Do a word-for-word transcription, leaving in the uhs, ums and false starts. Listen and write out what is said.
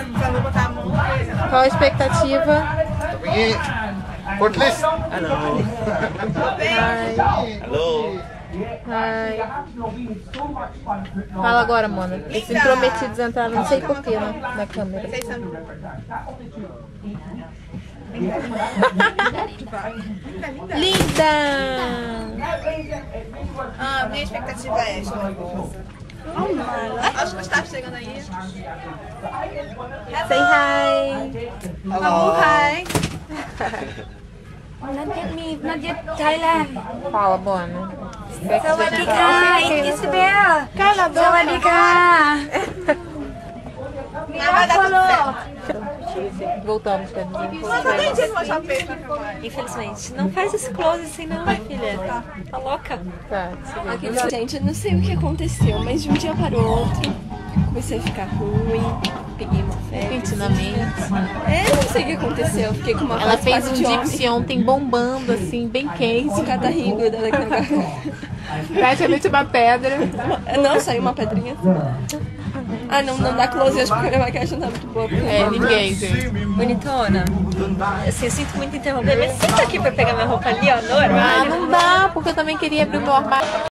Qual a expectativa? Portlist. Hello. Hi. Hello. Hi. Fala agora, Mona. Esses intrometidos entraram, não sei porquê, na, na câmera. Linda! Ah, minha expectativa é essa. Acho que está chegando aí. Say hi! Hello. Hi. Not yet me, not yet Thailand. Fala, Mona. สวัสดีค่ะอิสเบล Cala a สวัสดีค่ะ Não vai dar tudo certo. Voltamos pra mim. Mas eu nem tinha que mostrar o peixe na filmagem. Infelizmente. Não faz esse close assim não, minha filha. Tá louca? Tá, Aqui, gente, eu não sei o que aconteceu, mas de um dia para o outro comecei a ficar ruim, peguei uma febre. repentinamente. É, eu não sei o que aconteceu, eu fiquei com uma Ela voz fez quase um de homem, dipsy ontem bombando, assim, bem quente. um catarrinho grudando aqui na garganta. Praticamente uma pedra. Não, saiu uma pedrinha. Ah, não, não dá close hoje porque a minha maquiagem não tá muito boa. É, ninguém, gente. Bonitona. Assim, eu sinto muito interromper, mas senta aqui pra pegar minha roupa ali, ó, normal. Ah, não dá, porque eu também queria abrir o meu armário.